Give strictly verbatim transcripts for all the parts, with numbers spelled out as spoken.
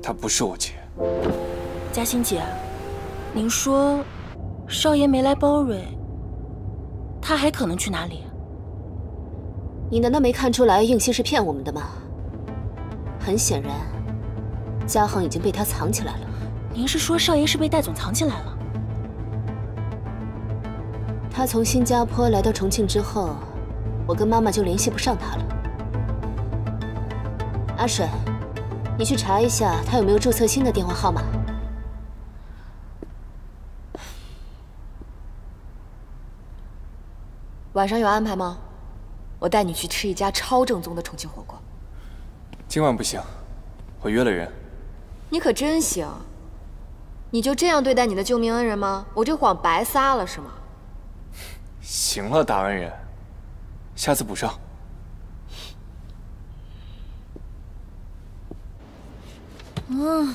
她不是我姐。 嘉欣姐，您说少爷没来包蕊，他还可能去哪里？ 你难道没看出来应熙是骗我们的吗？很显然，嘉恒已经被他藏起来了。 您是说少爷是被戴总藏起来了？ 他从新加坡来到重庆之后，我跟妈妈就联系不上他了。阿水，你去查一下他有没有注册新的电话号码。 晚上有安排吗？我带你去吃一家超正宗的重庆火锅。 今晚不行，我约了人。 你可真行！你就这样对待你的救命恩人吗？我这谎白撒了是吗？ 行了，大恩人，下次补上。 嗯。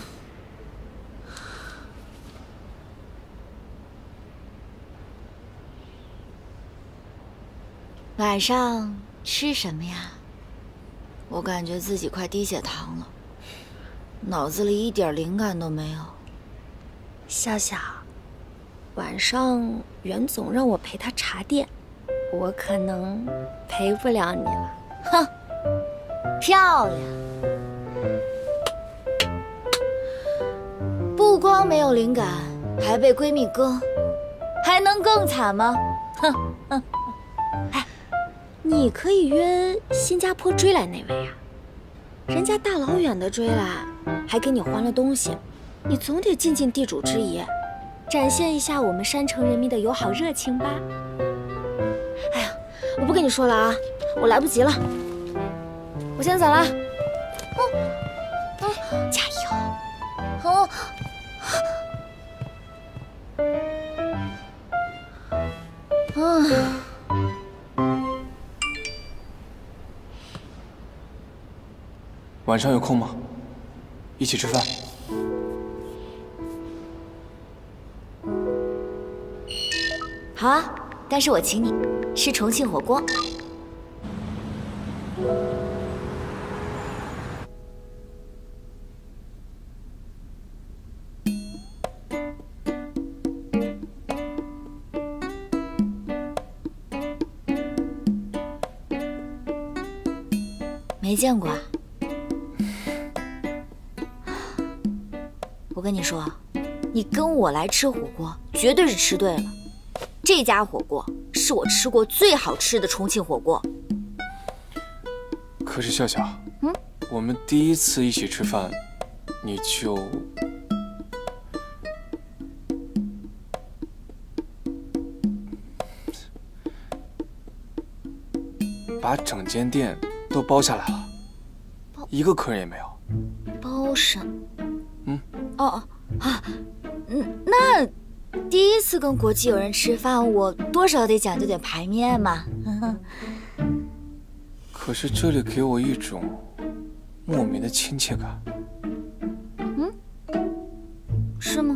晚上吃什么呀？我感觉自己快低血糖了，脑子里一点灵感都没有。 笑笑，晚上袁总让我陪他茶店，我可能陪不了你了。 哼，漂亮！不光没有灵感，还被闺蜜割，还能更惨吗？哼哼。 你可以约新加坡追来那位啊，人家大老远的追来，还给你还了东西，你总得尽尽地主之谊，展现一下我们山城人民的友好热情吧。哎呀，我不跟你说了啊，我来不及了，我先走了。嗯嗯，加油！哦。嗯。 晚上有空吗？一起吃饭。 好啊，但是我请你吃重庆火锅。没见过啊。我跟你说，你跟我来吃火锅，绝对是吃对了。这家火锅是我吃过最好吃的重庆火锅。 可是笑笑， 嗯， 我们第一次一起吃饭，你就把整间店都包下来了，一个客人也没有。 包上。 嗯。 哦啊，嗯，那第一次跟国际友人吃饭，我多少得讲究点排面嘛。 可是这里给我一种莫名的亲切感。 嗯，是吗？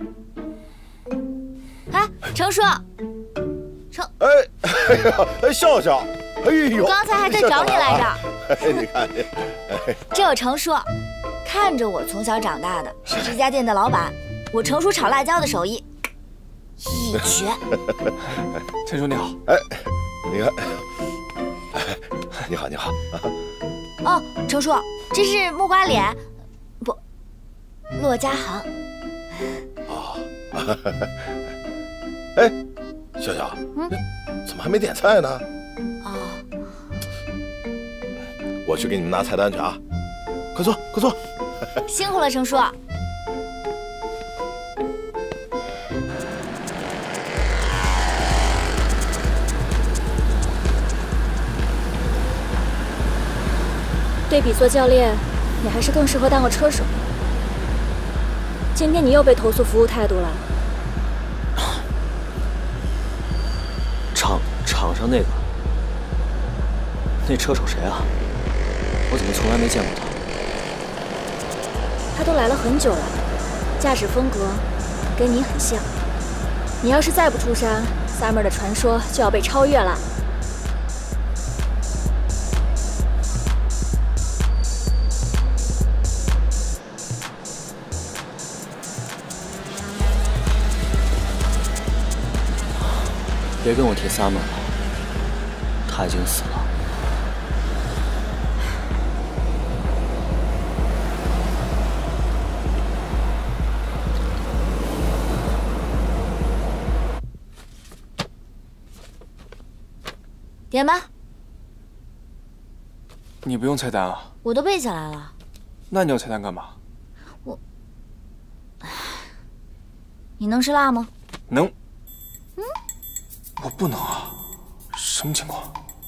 哎，程叔，程， 哎，哎呀，哎，笑笑，哎呦， 我刚才还在找你来着。 哎，你看你，哎， 这有程叔。看着我从小长大的是这家店的老板，我程叔炒辣椒的手艺一绝。 陈叔你好， 哎，你看，哎，你好你好。 哦，程叔，这是木瓜脸，不，骆家航。 哦，哎，笑笑，嗯，怎么还没点菜呢？ 哦， 我去给你们拿菜单去啊，快坐快坐。 辛苦了，程叔。 对比做教练，你还是更适合当个车手。今天你又被投诉服务态度了。 场场上那个，那车手谁啊？我怎么从来没见过他？ 他都来了很久了，驾驶风格跟你很像。你要是再不出山 ，Summer 的传说就要被超越了。 别跟我提萨满了，他已经死了。 点吧。 你不用菜单啊？ 我都背下来了。 那你要菜单干嘛？ 我，你能吃辣吗？ 能。嗯，我不能啊。什么情况？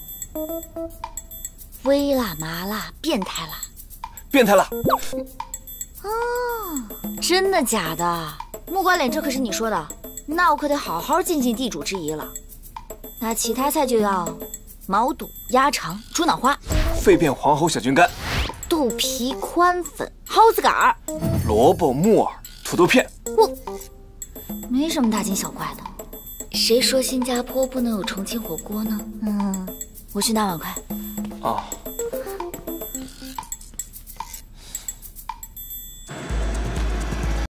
微辣、麻辣、变态辣。 变态辣。 哦，真的假的？木瓜脸，这可是你说的，那我可得好好尽尽地主之谊了。那其他菜就要毛肚、鸭肠、猪脑花、 肺片黄喉小菌干、 豆皮宽粉、蒿子杆儿、 萝卜木耳、土豆片。 我没什么大惊小怪的。 谁说新加坡不能有重庆火锅呢？ 嗯，我去拿碗筷。 啊。